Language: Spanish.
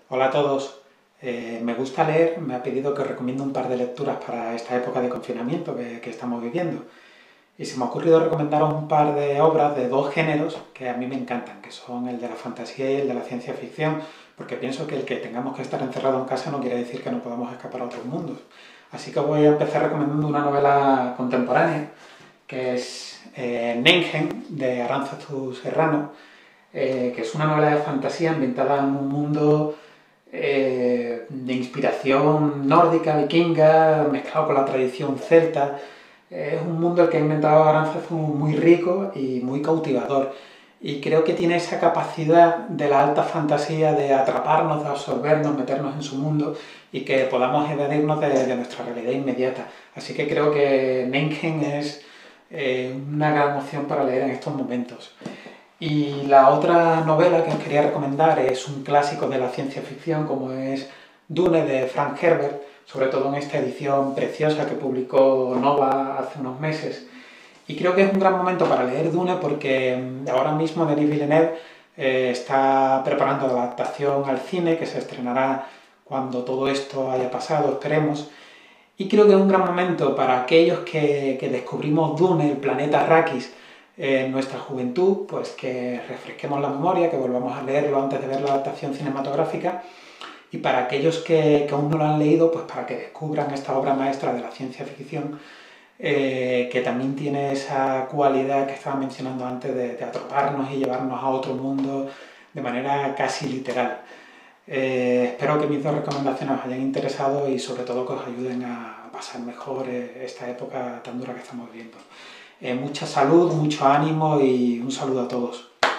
Hola a todos. Me gusta leer, me ha pedido que recomiende un par de lecturas para esta época de confinamiento que estamos viviendo. Y se me ha ocurrido recomendaros un par de obras de dos géneros que a mí me encantan, que son el de la fantasía y el de la ciencia ficción, porque pienso que el que tengamos que estar encerrados en casa no quiere decir que no podamos escapar a otros mundos. Así que voy a empezar recomendando una novela contemporánea, que es Nengen, de Arantzazu Serrano, que es una novela de fantasía ambientada en un mundo de inspiración nórdica, vikinga, mezclado con la tradición celta. Es un mundo el que ha inventado Arantzazu muy rico y muy cautivador. Y creo que tiene esa capacidad de la alta fantasía de atraparnos, de absorbernos, meternos en su mundo y que podamos evadirnos de nuestra realidad inmediata. Así que creo que Nengen es una gran opción para leer en estos momentos. Y la otra novela que os quería recomendar es un clásico de la ciencia ficción, como es Dune, de Frank Herbert, sobre todo en esta edición preciosa que publicó Nova hace unos meses. Y creo que es un gran momento para leer Dune porque ahora mismo Denis Villeneuve está preparando la adaptación al cine, que se estrenará cuando todo esto haya pasado, esperemos. Y creo que es un gran momento para aquellos que descubrimos Dune, el planeta Arrakis, en nuestra juventud, pues que refresquemos la memoria, que volvamos a leerlo antes de ver la adaptación cinematográfica, y para aquellos que aún no lo han leído, pues para que descubran esta obra maestra de la ciencia ficción, que también tiene esa cualidad que estaba mencionando antes de atraparnos y llevarnos a otro mundo de manera casi literal. Espero que mis dos recomendaciones os hayan interesado y sobre todo que os ayuden a pasar mejor esta época tan dura que estamos viviendo. Mucha salud, mucho ánimo y un saludo a todos.